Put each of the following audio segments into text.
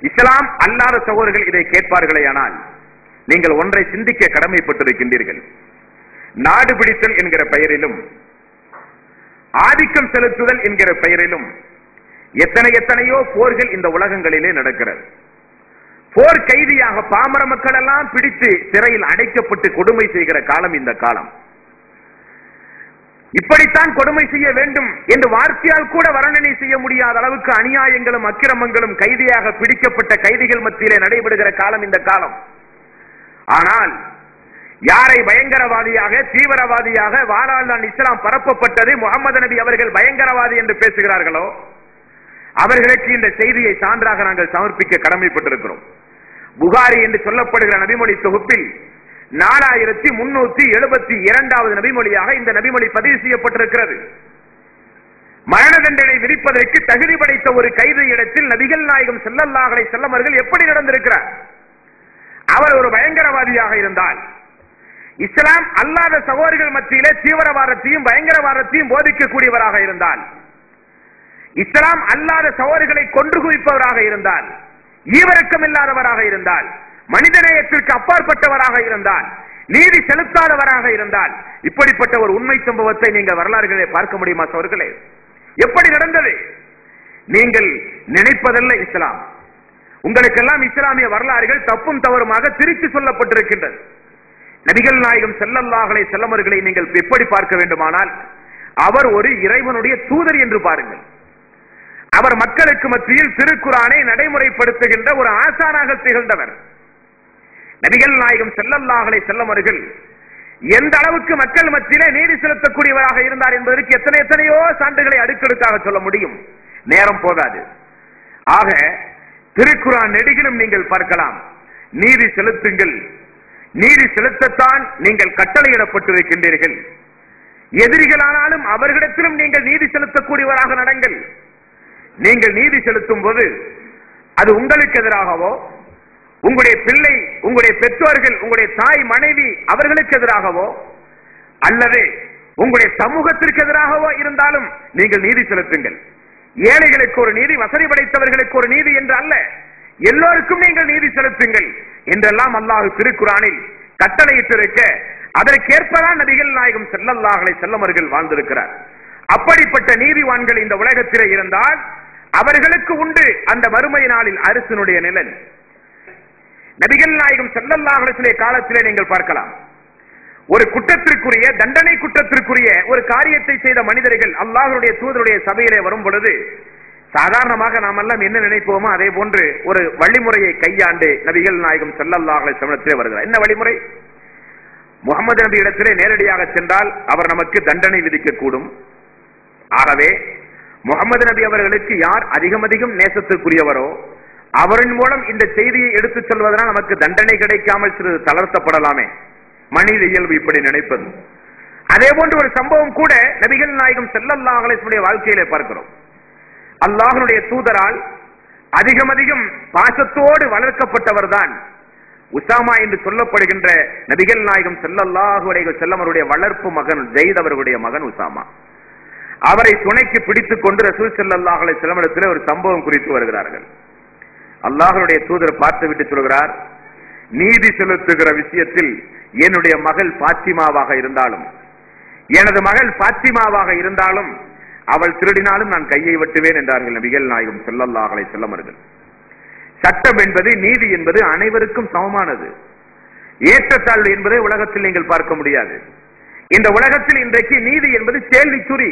இஸ்லாம் அல்லாத சகோதரர்கள் இதை கேட்பார்களேயானால் நீங்கள் ஒன்றை சிந்திக்க கடமைப்பட்டிருக்கின்றீர்கள். நாடு பிடித்தல் என்கிற பெயரிலும் ஆதிக்கம் செலுத்துதல் என்கிற பெயரிலும் எத்தனையோ போர்கள் இந்த உலகங்களிலே நடக்கிறது. போர் கைதியாக பாமர மக்கள் எல்லாம் பிடித்து சிறையில் அடைக்கப்பட்டு கொடுமை செய்கிற காலம் இந்த காலம். இப்படித்தான் கொடுமை செய்ய வேண்டும் என்று வார்த்தையால் கூட வர்ணனை செய்ய முடியாத அளவுக்கு அநியாயங்களும் அக்கிரமங்களும் கைதியாக பிடிக்கப்பட்ட கைதிகள் மத்தியிலே நடைபெறுகிற காலம் இந்த காலம். ஆனால் யாரை பயங்கரவாதியாக தீவிரவாதியாக வாழ்நாள் இஸ்லாம் பரப்பப்பட்டது முகமது நபி அவர்கள் பயங்கரவாதி என்று பேசுகிறார்களோ அவர்களுக்கு இந்த செய்தியை சான்றாக நாங்கள் சமர்ப்பிக்க கடமைப்பட்டிருக்கிறோம். புகாரி என்று சொல்லப்படுகிற நபிமொழி தொகுப்பில் 4372வது நபிமொழியாக இந்த நபிமொழி பதிவு செய்யப்பட்டிருக்கிறது. மரண தண்டனை விதிப்பதற்கு தகுதி படைத்த ஒரு கைது இடத்தில் நபிகள் நாயகம் ஸல்லல்லாஹு அலைஹி வஸல்லம் அவர்கள் எப்படி நடந்திருக்கிறார்? அவர் ஒரு பயங்கரவாதியாக இருந்தால் இஸ்லாம் அல்லாத சகோதரர்கள் மத்தியிலே தீவிரவாதத்தையும் பயங்கரவாதத்தையும் போதிக்கக்கூடியவராக இருந்தால், இஸ்லாம் அல்லாத சகோதரர்களை கொன்று குவிப்பவராக இருந்தால், ஈவரக்கம் இல்லாதவராக இருந்தால், மனிதநேயத்திற்கு அப்பாற்பட்டவராக இருந்தால், நீதி செலுத்தாதவராக இருந்தால், இப்படிப்பட்ட ஒரு உண்மை சம்பவத்தை நீங்கள் வரலாறுகளை பார்க்க முடியுமா சகோதரர்களே? எப்படி நடந்தது? நீங்கள் நினைப்பதல்ல இஸ்லாம். உங்களுக்கெல்லாம் இஸ்லாமிய வரலாறுகள் தப்பும் தவறுமாக திருச்சி சொல்லப்பட்டிருக்கின்றது. நபிகள் நாயகம் ஸல்லல்லாஹு அலைஹி வஸல்லம் அவர்களை நீங்கள் எப்படி பார்க்க வேண்டுமானால் அவர் ஒரு இறைவனுடைய தூதர் என்று பாருங்கள். அவர் மக்களுக்கு மத்தியில் திருக்குர்ஆனை நடைமுறைப்படுத்துகின்ற ஒரு ஆசானாக திகழ்ந்தவர். நபிகள் நாயகம் ஸல்லல்லாஹு அலைஹி வஸல்லம் அவர்கள் எந்த அளவுக்கு மக்கள் மத்தியிலே நீதி செலுத்தக்கூடியவராக இருந்தார் என்பதற்கு எத்தனையோ சான்றுகளை அடுக்கடுக்காக சொல்ல முடியும், நேரம் போதாது. ஆக திருக்குர்ஆன் நெடுகிலும் நீங்கள் பார்க்கலாம், நீதி செலுத்துங்கள், நீதி செலுத்தத்தான் நீங்கள் கட்டளையிடப்பட்டிருக்கின்றீர்கள். எதிரிகளானாலும் அவர்களிடத்திலும் நீங்கள் நீதி செலுத்தக்கூடியவராக நடங்கள். நீங்கள் நீதி செலுத்தும் போது அது உங்களுக்கு எதிராகவோ, உங்களுடைய பிள்ளை, உங்களுடைய பெற்றோர்கள், உங்களுடைய தாய் மனைவி அவர்களுக்கு எதிராகவோ அல்லது உங்களுடைய சமூகத்திற்கு எதிராகவோ இருந்தாலும் நீங்கள் நீதி செலுத்துங்கள். ஏழைகளுக்கு ஒரு நீதி, வசதி படைத்தவர்களுக்கு ஒரு நீதி என்று அல்ல, எல்லோருக்கும் நீங்கள் நீதி செலுத்துங்கள் என்றெல்லாம் அல்லாஹ் திருக்குர்ஆனில் கட்டளையிட்டிருக்க அதற்கேற்பதான் நபிகள் நாயகம் ஸல்லல்லாஹு அலைஹி வஸல்லம் அவர்கள் வாழ்ந்திருக்கிறார். அப்படிப்பட்ட நீதிவான்கள் இந்த உலகத்திலே இருந்தால் அவர்களுக்கு உண்டு அந்த மறுமை நாளில் அரசினுடைய நிழல். நபிகள் நாயகம் ஸல்லல்லாஹு அலைஹி வஸல்லம் காலத்திலே நீங்கள் பார்க்கலாம், ஒரு குற்றத்திற்குரிய தண்டனை குற்றத்திற்குரிய ஒரு காரியத்தை செய்த மனிதர்கள் அல்லாஹ்வுடைய தூதருடைய சபையிலே வரும் பொழுது சாதாரணமாக நாம் எல்லாம் என்ன நினைப்போமோ அதே போன்று ஒரு வழிமுறையை கையாண்டு நபிகள் நாயகம் ஸல்லல்லாஹு அலைஹி வஸல்லம் வருகிறார். என்ன வழிமுறை? முகமது நபி இடத்திலே நேரடியாக சென்றால் அவர் நமக்கு தண்டனை விதிக்க கூடும். ஆகவே முகமது நபி அவர்களுக்கு யார் அதிகம் நேசத்திற்குரியவரோ அவரின் மூலம் இந்த செய்தியை எடுத்துச் சொல்வதனால் நமக்கு தண்டனை கிடைக்காமல் சிறிது தளர்த்தப்படலாமே, மனித இயல்பு இப்படி நினைப்பது. அதே போன்று ஒரு சம்பவம் கூட நபிகள் நாயகம் ஸல்லல்லாஹு அலைஹி வஸல்லம் வாழ்க்கையிலே பார்க்கிறோம். அல்லாஹ்வுடைய தூதரால் அதிகம் பாசத்தோடு வளர்க்கப்பட்டவர் தான் உசாமா என்று சொல்லப்படுகின்ற நபிகள் நாயகம் ஸல்லல்லாஹு அலைஹி வஸல்லம் அவருடைய வளர்ப்பு மகன் ஜெயித் அவர்களுடைய மகன் உசாமா. அவரை துணைக்கு பிடித்துக் கொண்டு ரசூல் ஸல்லல்லாஹு அலைஹி வஸல்லம் இடத்திலே ஒரு சம்பவம் குறித்து வருகிறார்கள். அல்லாஹ்வுடைய தூதர் பார்த்துவிட்டு சொல்கிறார், நீதி செலுத்துகிற விஷயத்தில் என்னுடைய மகள் பாத்திமாவாக இருந்தாலும், எனது மகள் பாத்திமாவாக இருந்தாலும் அவள் திருடினாலும் நான் கையை வெட்டுவேன் என்றார்கள் நபிகள் நாயகம் ஸல்லல்லாஹு அலைஹி வஸல்லம் அவர்கள். சட்டம் என்பது, நீதி என்பது அனைவருக்கும் சமமானது. ஏற்றத்தாழ்வு என்பதை உலகத்தில் நீங்கள் பார்க்க முடியாது. இந்த உலகத்தில் இன்றைக்கு நீதி என்பது கேள்விக்குறி.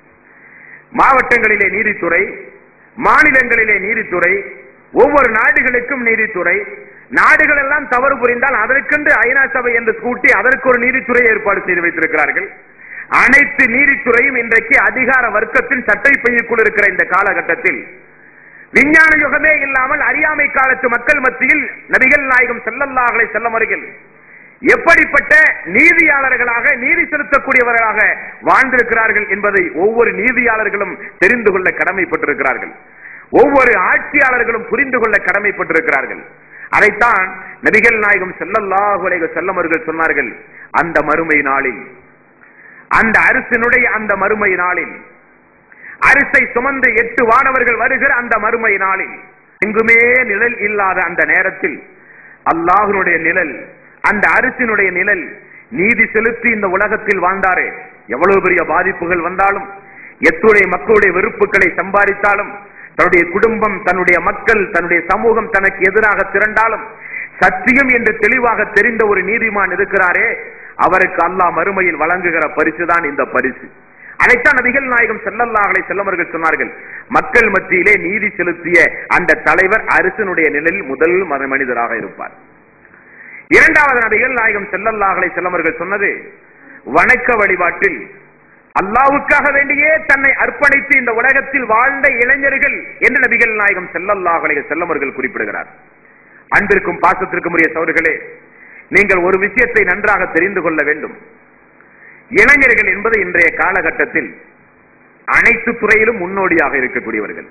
மாவட்டங்களிலே நீதித்துறை, மாநிலங்களிலே நீதித்துறை, ஒவ்வொரு நாடுகளுக்கும் நீதித்துறை. நாடுகள் எல்லாம் தவறு புரிந்தால் அதற்கென்று ஐநா சபை என்று கூட்டி அதற்கு ஒரு நீதித்துறை ஏற்பாடு செய்து வைத்திருக்கிறார்கள். அனைத்து நீதித்துறையும் இன்றைக்கு அதிகார வர்க்கத்தின் சட்டை பையுக்குள் இருக்கிற இந்த காலகட்டத்தில் விஞ்ஞான யுகமே இல்லாமல் அறியாமை காலத்து மக்கள் மத்தியில் நபிகள் நாயகம் ஸல்லல்லாஹு அலைஹி வஸல்லம் அவர்கள் எப்படிப்பட்ட நீதியாளர்களாக, நீதி செலுத்தக்கூடியவர்களாக வாழ்ந்திருக்கிறார்கள் என்பதை ஒவ்வொரு நீதியாளர்களும் தெரிந்து கொள்ள கடமைப்பட்டிருக்கிறார்கள். ஒவ்வொரு ஆட்சியாளர்களும் புரிந்து கொள்ள கடமைப்பட்டிருக்கிறார்கள். அதைத்தான் நபிகள் நாயகம் ஸல்லல்லாஹு அலைஹி வஸல்லம் அவர்கள் சொன்னார்கள், அந்த மறுமை நாளில், அந்த அரசினுடைய அந்த மறுமை நாளில், அரசை சுமந்து 8 வானவர்கள் வருகிற அந்த மறுமை நாளில் எங்குமே நிழல் இல்லாத அந்த நேரத்தில் அல்லாஹ்வுடைய நிழல், அந்த அரிசினுடைய நிழல், நீதி செலுத்தி இந்த உலகத்தில் வாழ்ந்தாரே, எவ்வளவு பெரிய பாதிப்புகள் வந்தாலும், எத்துடைய மக்களுடைய வெறுப்புகளை சம்பாதித்தாலும், தன்னுடைய குடும்பம், தன்னுடைய மக்கள், தன்னுடைய சமூகம் தனக்கு எதிராக திரண்டாலும், சத்தியம் என்று தெளிவாக தெரிந்த ஒரு நீதிமான் இருக்கிறாரே, அவருக்கு அல்லாஹ் மறுமையில் வழங்குகிற பரிசுதான் இந்த பரிசு. அதைத்தான் நபிகள் நாயகம் ஸல்லல்லாஹு அலைஹி வஸல்லம் அவர்கள் சொன்னார்கள், மக்கள் மத்தியிலே நீதி செலுத்திய அந்த தலைவர் அரசனுடைய நிலையில் முதல் மனிதராக இருப்பார். இரண்டாவது நபிகள் நாயகம் ஸல்லல்லாஹு அலைஹி வஸல்லம் அவர்கள் சொன்னது, வணக்க வழிபாட்டில் அல்லாஹ்வுக்காக வேண்டியே தன்னை அர்ப்பணித்து இந்த உலகத்தில் வாழ்ந்த இளைஞர்கள் என்று நபிகள் நாயகம் ஸல்லல்லாஹு அலைஹி வஸல்லம் அவர்கள் குறிப்பிடுகிறார். அன்பிற்கும் பாசத்திற்கும் உரிய சகோதரர்களே, நீங்கள் ஒரு விஷயத்தை நன்றாக தெரிந்து கொள்ள வேண்டும். இளைஞர்கள் என்பது இன்றைய காலகட்டத்தில் அனைத்து துறையிலும் முன்னோடியாக இருக்கக்கூடியவர்கள்.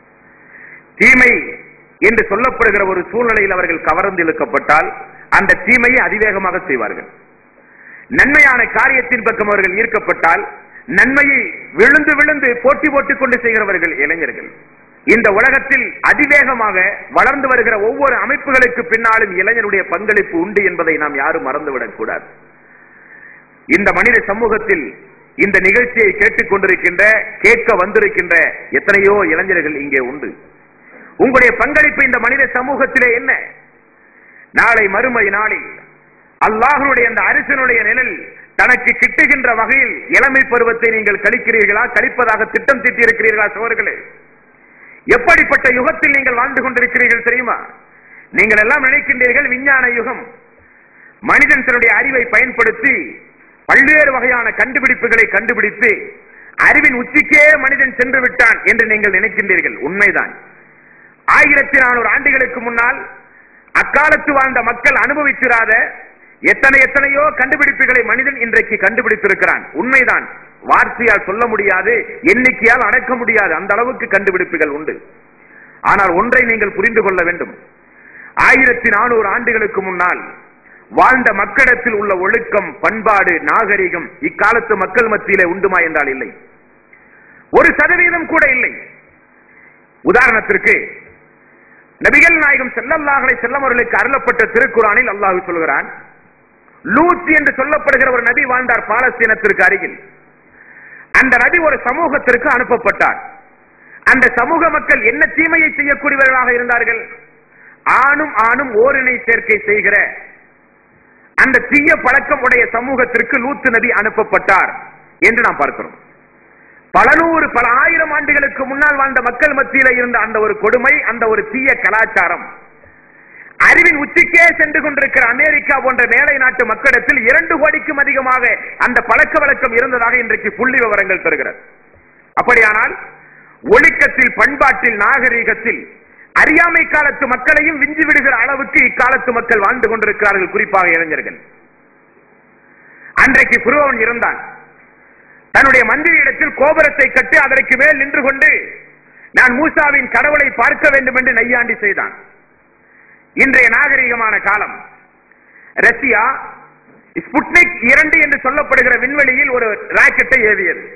தீமை என்று சொல்லப்படுகிற ஒரு சூழ்நிலையில் அவர்கள் கவர்ந்து இழுக்கப்பட்டால் அந்த தீமையை அதிவேகமாக செய்வார்கள். நன்மையான காரியத்தின் பக்கம் அவர்கள் ஈர்க்கப்பட்டால் நன்மையை விழுந்து விழுந்து போட்டி போட்டுக் கொண்டு செய்கிறவர்கள் இளைஞர்கள். இந்த உலகத்தில் அதிவேகமாக வளர்ந்து வருகிற ஒவ்வொரு அமைப்புகளுக்கு பின்னாலும் இளைஞருடைய பங்களிப்பு உண்டு என்பதை நாம் யாரும் மறந்துவிடக் கூடாது. இந்த மனித சமூகத்தில் இந்த நிகழ்ச்சியை கேட்டுக் கொண்டிருக்கின்ற, கேட்க வந்திருக்கின்ற எத்தனையோ இளைஞர்கள் இங்கே உண்டு. உங்களுடைய பங்களிப்பு இந்த மனித சமூகத்திலே என்ன? நாளை மறுமை நாளில் அல்லாஹ்வுடைய அந்த அரசனுடைய நிழல் தனக்கு கிட்டுகின்ற வகையில் இளமை பருவத்தை நீங்கள் கழிக்கிறீர்களா, கழிப்பதாக திட்டம் தீட்டியிருக்கிறீர்களா? சோர்களே, எப்படிப்பட்ட யுகத்தில் நீங்கள் வாழ்ந்து கொண்டிருக்கிறீர்கள் தெரியுமா? நீங்கள் எல்லாம் நினைக்கின்றீர்கள் விஞ்ஞான யுகம், மனிதன் தன்னுடைய அறிவை பயன்படுத்தி பல்வேறு வகையான கண்டுபிடிப்புகளை கண்டுபிடித்து அறிவின் உச்சிக்கே மனிதன் சென்று விட்டான் என்று நீங்கள் நினைக்கின்றீர்கள். உண்மைதான். 1400 ஆண்டுகளுக்கு முன்னால் அக்காலத்து வாழ்ந்த மக்கள் அனுபவித்திராத எத்தனையோ கண்டுபிடிப்புகளை மனிதன் இன்றைக்கு கண்டுபிடித்திருக்கிறான். உண்மைதான். வார்த்தையால் சொல்ல முடியாது, எண்ணிக்கையால் அடக்க முடியாது, அந்த அளவுக்கு கண்டுபிடிப்புகள் உண்டு. ஆனால் ஒன்றை நீங்கள் புரிந்து கொள்ள வேண்டும். 1400 ஆண்டுகளுக்கு முன்னால் வாழ்ந்த மக்களிடத்தில் உள்ள ஒழுக்கம், பண்பாடு, நாகரிகம் இக்காலத்து மக்கள் மத்தியிலே உண்டுமா என்றால் இல்லை. 1% கூட இல்லை. உதாரணத்திற்கு நபிகள் நாயகம் ஸல்லல்லாஹு அலைஹி வஸல்லம் அவர்களுக்கு அருளப்பட்ட திருக்குர்ஆனில் அல்லாஹ் சொல்கிறான், லூத் என்று சொல்லப்படுகிற ஒரு நபி வாழ்ந்தார் பாலஸ்தீனத்திற்கு அருகில். அந்த நபி ஒரு சமூகத்திற்கு அனுப்பப்பட்டார். அந்த சமூக மக்கள் என்ன தீமையை செய்யக்கூடியவர்களாக இருந்தார்கள்? ஆணும் ஓரினை சேர்க்கை செய்கிற அந்த தீய பழக்கம் உடைய சமூகத்திற்கு லூத் நபி அனுப்பப்பட்டார் என்று நாம் பார்க்கிறோம். பல ஆயிரம் ஆண்டுகளுக்கு முன்னால் வாழ்ந்த மக்கள் மத்தியில இருந்த அந்த ஒரு கொடுமை, அந்த ஒரு தீய கலாச்சாரம் அறிவின் உச்சிக்கே சென்று கொண்டிருக்கிற அமெரிக்கா போன்ற மேலை நாட்டு மக்களிடத்தில் 2 கோடிக்கும் அதிகமாக அந்த பழக்க வழக்கம் இருந்ததாக இன்றைக்கு புள்ளி விவரங்கள் தருகிறது. அப்படியானால் ஒழுக்கத்தில், பண்பாட்டில், நாகரீகத்தில் அறியாமை காலத்து மக்களையும் விஞ்சி விடுகிற அளவுக்கு இக்காலத்து மக்கள் வாழ்ந்து கொண்டிருக்கிறார்கள், குறிப்பாக இளைஞர்கள். அன்றைக்கு புரோவன் இருந்தான். தன்னுடைய மந்திரியிடத்தில் கோபுரத்தை கட்டி அதற்கு மேல் நின்று கொண்டு நான் மூசாவின் கடவுளை பார்க்க வேண்டும் என்று நையாண்டி செய்தான். இன்றைய நாகரிகமான காலம், ரஷ்யா ஸ்புட்னிக் 2 என்று சொல்லப்படுகிற விண்வெளியில் ஒரு ராக்கெட்டை ஏவியது.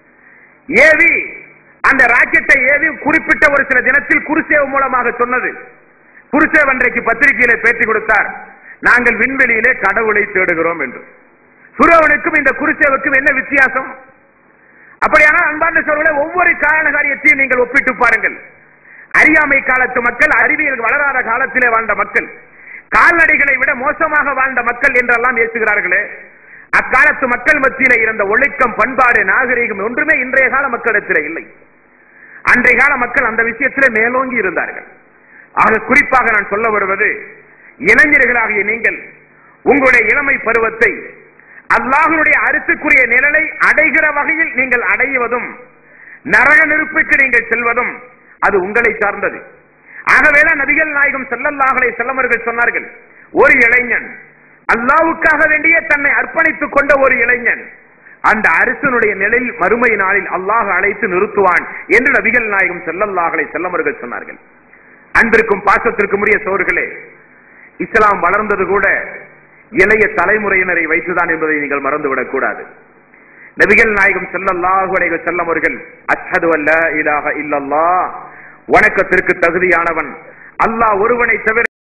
ஏவி அந்த ராக்கெட்டை ஏவி குறிப்பிட்ட ஒரு சில தினத்தில் குருசேவ் மூலமாக சொன்னது. குருசேவ் அன்றைக்கு பத்திரிகையிலே பேட்டி கொடுத்தார், நாங்கள் விண்வெளியிலே கடவுளை தேடுகிறோம் என்று. புரோவனுக்கும் இந்த குருசேவுக்கும் என்ன வித்தியாசம்? அப்படியானால் அன்பார்ந்த சகோதரர்களே, ஒவ்வொரு காரியத்தையும் நீங்கள் ஒப்பிட்டு பாருங்கள். அறியாமை காலத்து மக்கள், அறிவியல் வளராத காலத்திலே வாழ்ந்த மக்கள், கால்நடைகளை விட மோசமாக வாழ்ந்த மக்கள் என்றெல்லாம் பேசுகிறார்களே, அக்காலத்து மக்கள் மத்தியிலே இருந்த ஒழுக்கம், பண்பாடு, நாகரீகம் ஒன்றுமே இன்றைய கால மக்களிடத்திலே இல்லை. அன்றைய கால மக்கள் அந்த விஷயத்திலே மேலோங்கி இருந்தார்கள். ஆக குறிப்பாக நான் சொல்ல வருவது, இளைஞர்களாகிய நீங்கள் உங்களுடைய இளமை பருவத்தை அல்லாஹ்வுடைய அரசுக்குரிய நிழலை அடைகிற வகையில் நீங்கள் அடைவதும், நரக நெருப்புக்கு நீங்கள் செல்வதும் அது உங்களை சார்ந்தது. ஆகவேதான் நபிகள் நாயகம் ஸல்லல்லாஹு அலைஹி வஸல்லம் அவர்கள் சொன்னார்கள், ஒரு இளைஞன் அல்லாஹ்வுக்காக வேண்டியே தன்னை அர்ப்பணித்துக் கொண்ட ஒரு இளைஞன் அந்த அரசனுடைய நிலையில் மறுமை நாளில் அல்லாஹ் அழைத்து நிறுத்துவான் என்று நபிகள் நாயகம் ஸல்லல்லாஹு அலைஹி வஸல்லம் அவர்கள் சொன்னார்கள். அன்பிற்கும் பாசத்திற்கும் உரிய சகோதரர்களே, இஸ்லாம் வளர்ந்தது கூட இளைய தலைமுறையினரை வைத்துதான் என்பதை நீங்கள் மறந்துவிடக் கூடாது. நபிகள் நாயகம் ஸல்லல்லாஹு அலைஹி வஸல்லம் அவர்கள் அஷ்ஹது அல்லா இலாஹ இல்லல்லாஹ், வணக்கத்திற்கு தகுதியானவன் அல்லாஹ் ஒருவனை தவிர